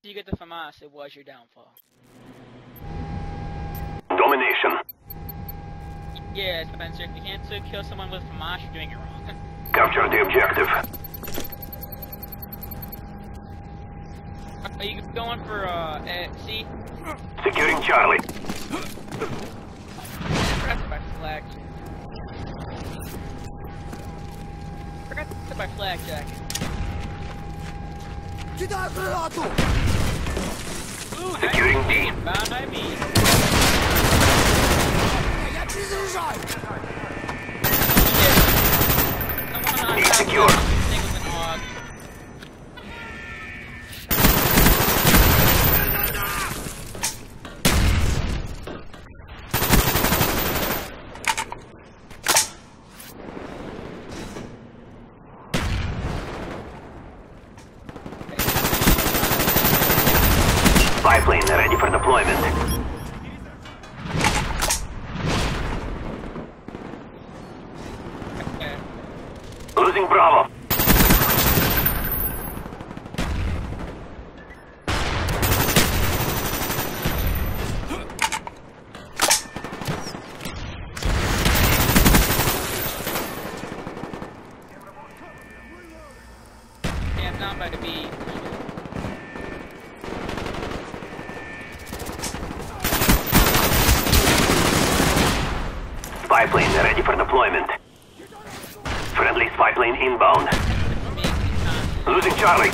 you get the FAMAS, it was your downfall. Domination. Yeah, Spencer, if you can't still kill someone with FAMAS, you're doing it wrong. Capture the objective. Are you going for, C? Securing Charlie. Forgot to buy flag. Forgot to buy flag jacket. Ooh, Securing D. Bound by me. D secure. Spy plane ready for deployment. Losing Bravo. Yeah, I'm down by the B. Spy plane ready for deployment. Friendly spy plane inbound. Losing Charlie.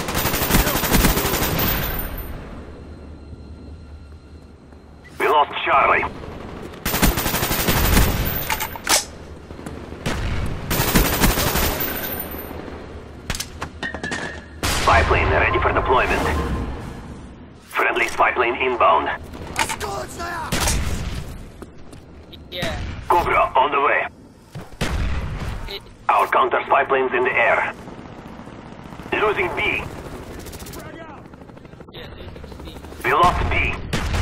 We lost Charlie. Spy plane ready for deployment. Friendly spy plane inbound. Yeah. Cobra on the way. Our counter spy planes in the air. Losing B. Yeah, losing C. We lost B.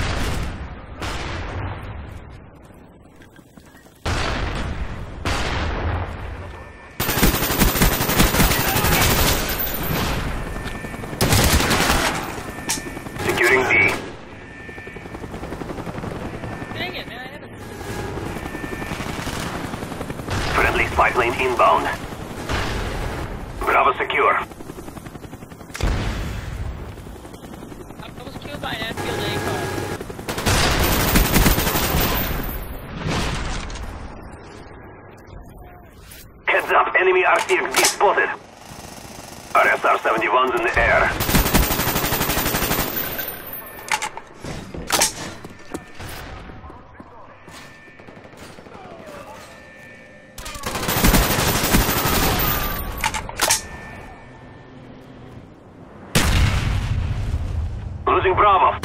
Securing D. Dang it, man, I had a... Friendly spy plane inbound. Bravo secure. I was killed by an Enfield A car. Heads up, enemy RCXD spotted. RSR-71's in the air. Losing Bravo.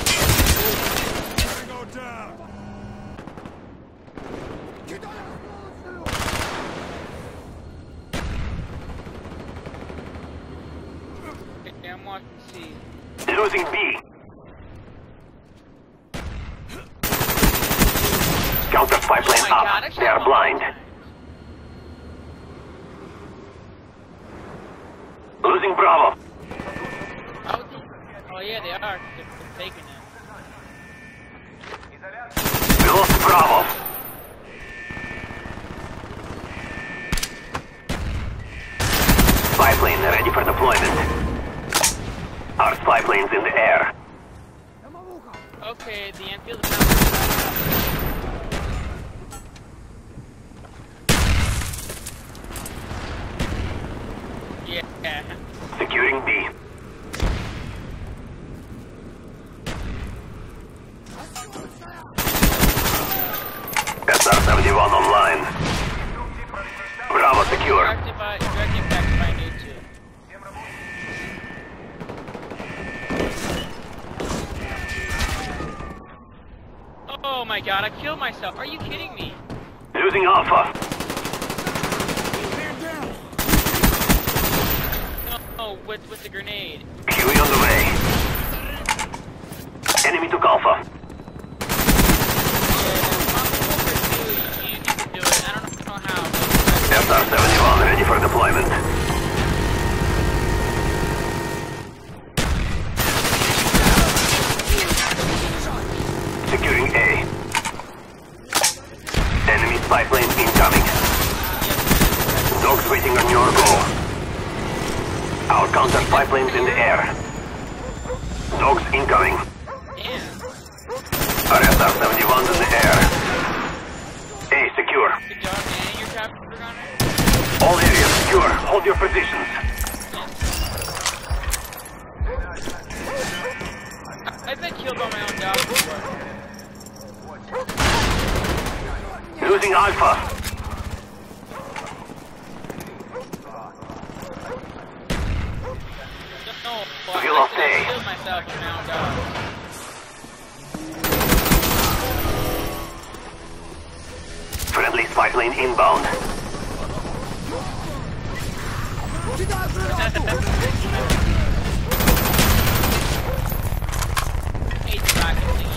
Yeah, I'm watching C. Losing B. Counter spy plane Oh my up. God, I They are shot blind. Losing Bravo. Oh yeah, they are. They're faking it. We lost Bravo. Spy plane ready for deployment. Our spy plane's in the air. Okay, the Enfield is not... Yeah. Securing B. SR-71 online. Bravo secure. Direct impact if I need to. Oh my god, I killed myself. Are you kidding me? Losing Alpha. No, with the grenade. Huey on the way. Enemy took Alpha. You can do it. I don't know how. SR-71 ready for deployment. spy plane incoming. Dogs waiting on your goal. Our counter spy planes in the air. Dogs incoming. Our SR-71s in the air. A secure. Good job, man. You're captured on it. All areas secure. Hold your positions. I've been killed by my own dog before. Losing Alpha. No, We lost I A. killed myself with my own dog. Friendly spy plane inbound. Hate the rocket thingy.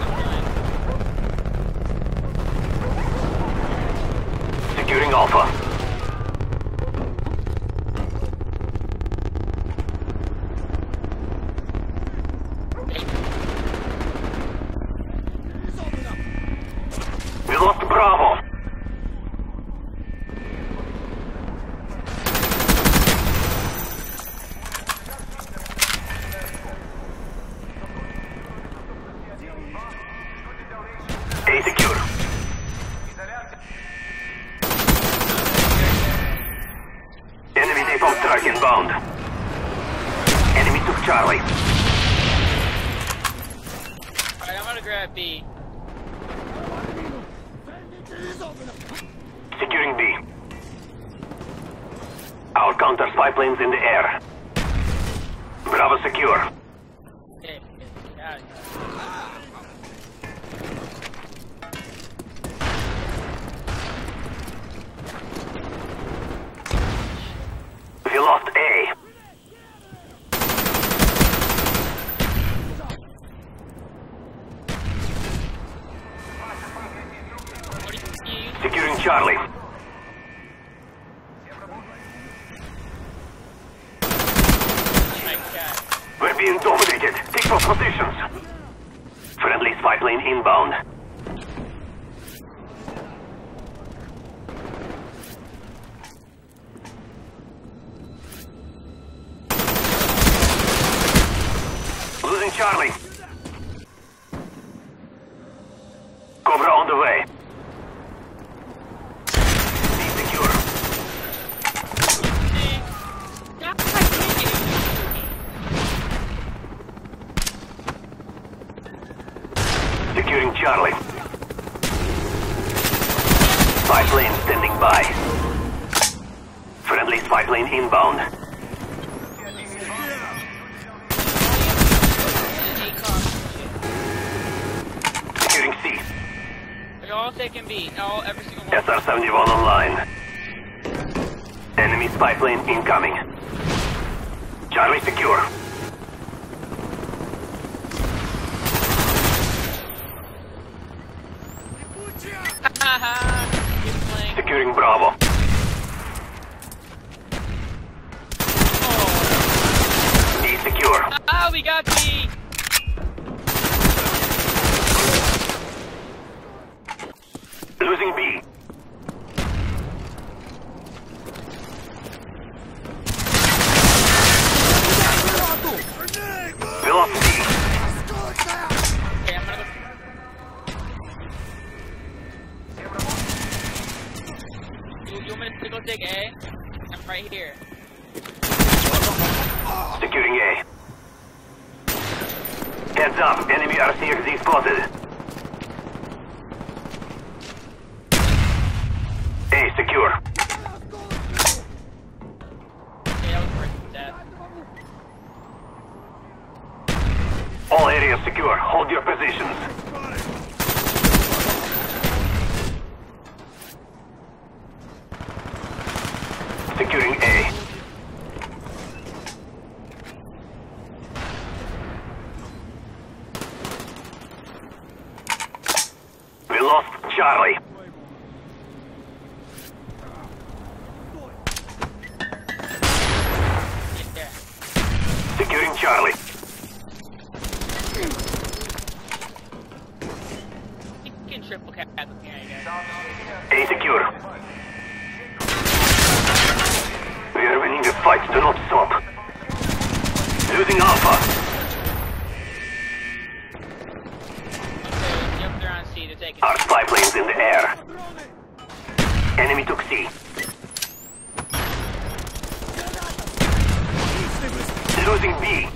Securing Alpha. We lost Bravo. A secure. Enemy depot truck inbound. Enemy took Charlie. Alright, I'm gonna grab B. Securing B. Our counter spy planes in the air. Bravo secure. Okay, got it. We lost A. What do you use? Securing Charlie. My cat. We're being dominated. Take for positions. Friendly spy plane inbound. Losing Charlie. Cobra on the way. Be secure. Securing Charlie. Spy plane standing by. Friendly spy plane inbound. Securing C. They're all taking B. Every single one. SR-71 online. Enemy spy plane incoming. Charlie secure. Haha. Keep playing. Securing Bravo. Oh. B secure. Ah, we got B. Losing B. We lost C. Okay, I'm gonna go. You want me to go take A? I'm right here. Securing A. Heads up, enemy RCXD spotted. A secure. Okay, that was worth that. All areas secure. Hold your positions. Securing A. We lost Charlie. Yeah. Securing Charlie. You can triple cap. Yeah, you go. A secure. We are winning the fight. Do not stop. Losing Alpha. Okay, yep, they're on C. They're taking Our C. spy planes in the air. Enemy took C. Losing B.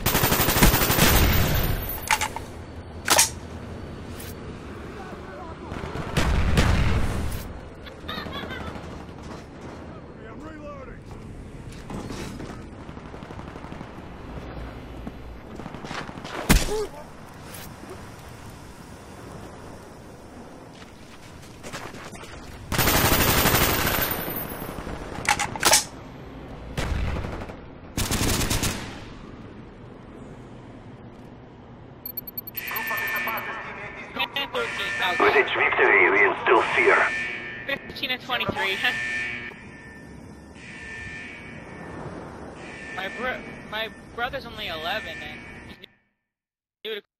With its victory, we instill fear. 15 and 23. My brother's only 11 and he's new to